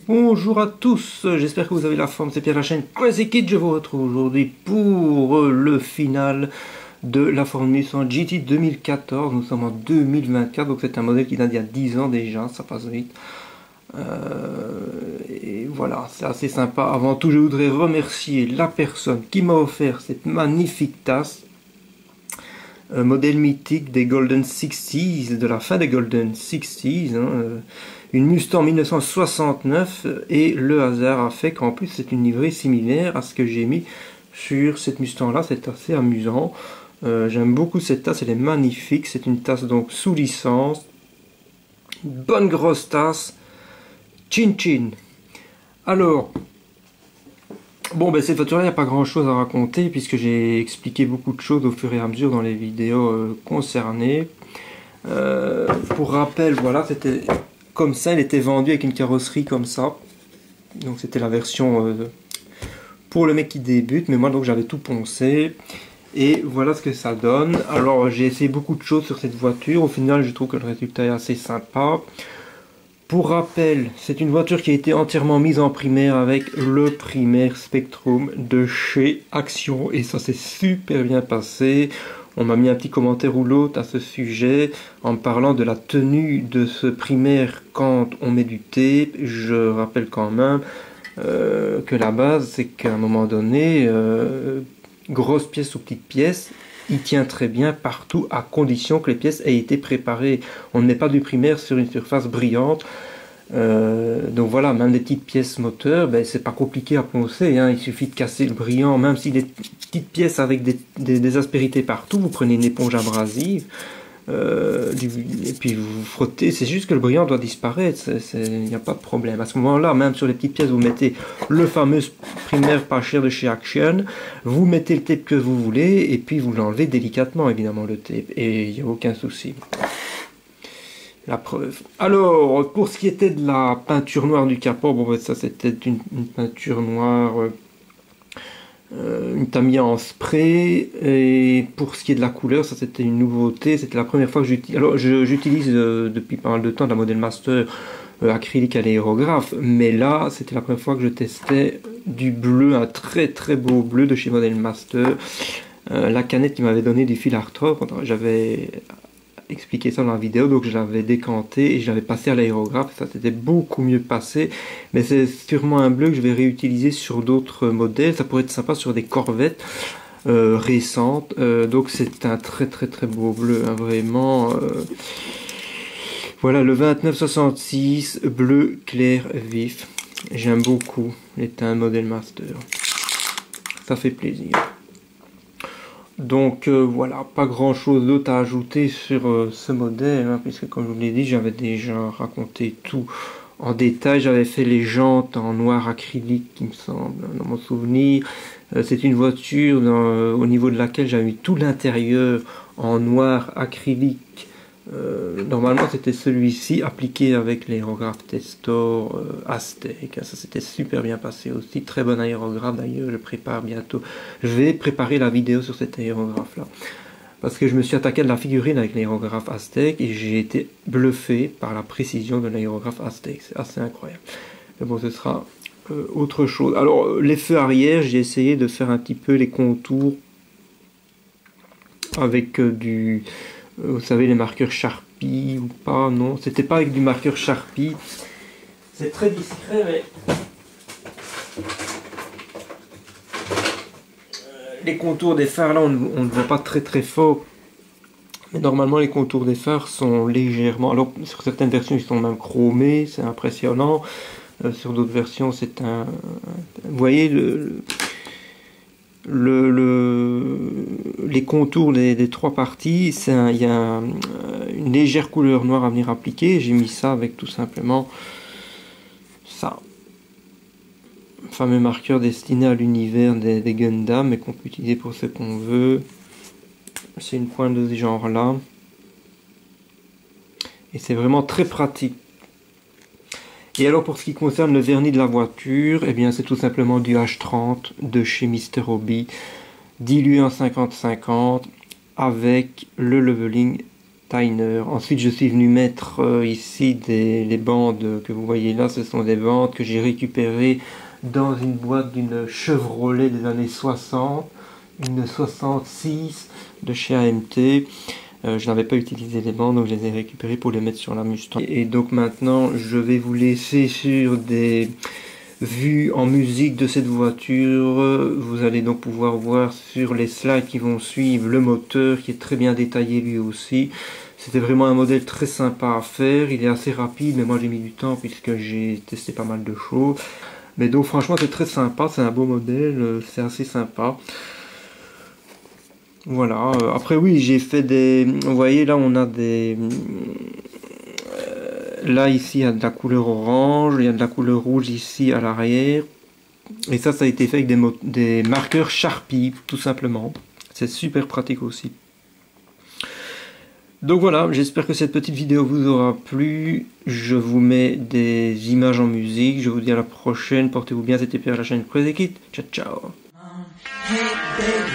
Bonjour à tous, j'espère que vous avez la forme, c'est Pierre, la chaîne Crazy Kid. Je vous retrouve aujourd'hui pour le final de la Formule 100 GT 2014. Nous sommes en 2024, donc c'est un modèle qui date d'il y a 10 ans déjà, ça passe vite. Et voilà, c'est assez sympa. Avant tout, je voudrais remercier la personne qui m'a offert cette magnifique tasse. Modèle mythique des Golden 60s, de la fin des Golden 60s, une Mustang 1969, et le hasard a fait qu'en plus c'est une livrée similaire à ce que j'ai mis sur cette Mustang là. C'est assez amusant, j'aime beaucoup cette tasse, elle est magnifique. C'est une tasse donc sous licence, une bonne grosse tasse, chin chin. Alors bon, ben cette voiture-là, il n'y a pas grand-chose à raconter puisque j'ai expliqué beaucoup de choses au fur et à mesure dans les vidéos concernées. Pour rappel, voilà, c'était comme ça, elle était vendue avec une carrosserie comme ça. Donc c'était la version pour le mec qui débute, mais moi donc j'avais tout poncé. Et voilà ce que ça donne. Alors j'ai essayé beaucoup de choses sur cette voiture. Au final, je trouve que le résultat est assez sympa. Pour rappel, c'est une voiture qui a été entièrement mise en primaire avec le primaire Spectrum de chez Action, et ça s'est super bien passé. On m'a mis un petit commentaire ou l'autre à ce sujet en me parlant de la tenue de ce primaire quand on met du tape. Je rappelle quand même que la base, c'est qu'à un moment donné, grosse pièce ou petite pièce, il tient très bien partout à condition que les pièces aient été préparées. On ne met pas du primaire sur une surface brillante. Donc voilà, même des petites pièces moteurs, ben, c'est pas compliqué à poncer, hein. Il suffit de casser le brillant, même si des petites pièces avec des aspérités partout, vous prenez une éponge abrasive, et puis vous frottez. C'est juste que le brillant doit disparaître, il n'y a pas de problème. À ce moment-là, même sur les petites pièces, vous mettez le fameux primaire pas cher de chez Action, vous mettez le tape que vous voulez, et puis vous l'enlevez délicatement, évidemment, le tape, et il n'y a aucun souci. La preuve. Alors, pour ce qui était de la peinture noire du capot, bon, ça c'était une peinture noire, une Tamiya en spray. Et pour ce qui est de la couleur, ça c'était une nouveauté. C'était la première fois que j'utilise. Alors, j'utilise depuis pas mal de temps la Model Master acrylique à l'aérographe, mais là c'était la première fois que je testais du bleu, un très très beau bleu de chez Model Master. La canette qui m'avait donné du fil Arthur, j'avais expliqué ça dans la vidéo, donc je l'avais décanté et je l'avais passé à l'aérographe. Ça s'était beaucoup mieux passé, mais c'est sûrement un bleu que je vais réutiliser sur d'autres modèles. Ça pourrait être sympa sur des Corvettes récentes. Donc c'est un très très très beau bleu, hein, vraiment. Voilà, le 2966 bleu clair vif, j'aime beaucoup les teintes Model Master, ça fait plaisir. Donc voilà, pas grand chose d'autre à ajouter sur ce modèle, hein, puisque comme je vous l'ai dit, j'avais déjà raconté tout en détail. J'avais fait les jantes en noir acrylique, il me semble, dans mon souvenir. C'est une voiture au niveau de laquelle j'avais mis tout l'intérieur en noir acrylique. Normalement c'était celui-ci appliqué avec l'aérographe Testor Aztec. Ça s'était super bien passé aussi, très bon aérographe. D'ailleurs je prépare bientôt, je vais préparer la vidéo sur cet aérographe là, parce que je me suis attaqué à la figurine avec l'aérographe Aztec et j'ai été bluffé par la précision de l'aérographe Aztec, c'est assez incroyable. Mais bon, ce sera autre chose. Alors les feux arrière, j'ai essayé de faire un petit peu les contours avec vous savez, les marqueurs Sharpie ou pas. Non, c'était pas avec du marqueur Sharpie. C'est très discret, mais les contours des phares là, on ne voit pas très très fort. Mais normalement, les contours des phares sont légèrement. Alors, sur certaines versions, ils sont même chromés, c'est impressionnant. Sur d'autres versions, c'est un. Vous voyez les contours des trois parties, il y a une légère couleur noire à venir appliquer. J'ai mis ça avec tout simplement ça, fameux marqueur destiné à l'univers des Gundam, mais qu'on peut utiliser pour ce qu'on veut. C'est une pointe de ce genre là et c'est vraiment très pratique. Et alors pour ce qui concerne le vernis de la voiture, eh bien c'est tout simplement du H30 de chez Mr. Hobby, dilué en 50-50 avec le leveling Steiner. Ensuite, je suis venu mettre ici les bandes que vous voyez là. Ce sont des bandes que j'ai récupérées dans une boîte d'une Chevrolet des années 60, une 66 de chez AMT. Je n'avais pas utilisé les bandes, donc je les ai récupérées pour les mettre sur la Mustang. Et donc maintenant, je vais vous laisser sur des vues en musique de cette voiture. Vous allez donc pouvoir voir sur les slides qui vont suivre le moteur qui est très bien détaillé lui aussi. C'était vraiment un modèle très sympa à faire. Il est assez rapide, mais moi j'ai mis du temps puisque j'ai testé pas mal de choses. Mais donc franchement c'est très sympa, c'est un beau modèle, c'est assez sympa. Voilà, après oui j'ai fait des... Vous voyez là on a des... là ici il y a de la couleur orange, il y a de la couleur rouge ici à l'arrière. Et ça a été fait avec des marqueurs Sharpie tout simplement. C'est super pratique aussi. Donc voilà, j'espère que cette petite vidéo vous aura plu. Je vous mets des images en musique. Je vous dis à la prochaine. Portez-vous bien, c'était Pierre de la chaîne Crazy Kid. Ciao, ciao. Hey baby,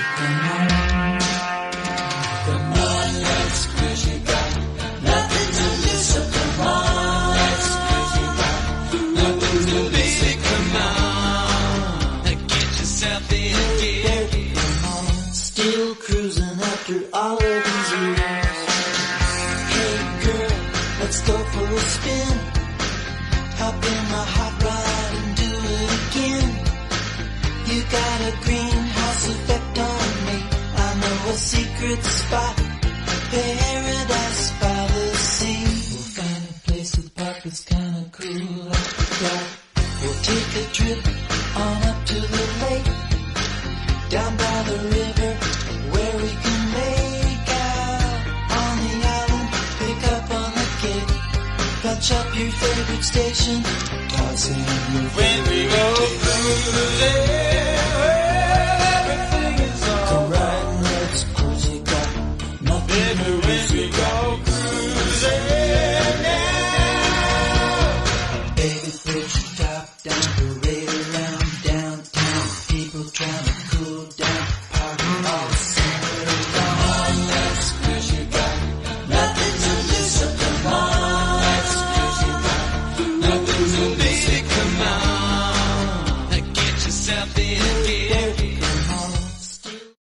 come on, let's crazy got nothing to lose, so come on, let's crazy got nothing to lose, come on, get yourself in here, still cruising after all of these years. Let's go for a spin. Hop in my hot rod and do it again. You got a greenhouse effect on me. I know a secret spot, paradise by the sea. We'll find a place with park that's kinda cool like that. We'll take a trip on up to the lake, down by the river where we can make out on the island. Pick up on the gate, punch up your favorite station, toss in your when we go through the land where everything is alright. Come right, let's cruise, you got nothing to lose.